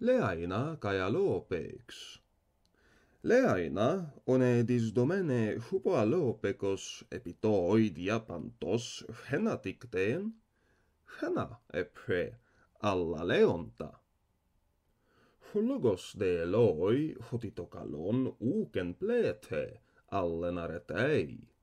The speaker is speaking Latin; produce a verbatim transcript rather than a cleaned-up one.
Leaina kai alopeix. Leaina one disdomene hupo alopecos epitoidia pantos henaticteen, hena epre alla leonta. Logos de eloi hotitokalon uken plete allenaretei.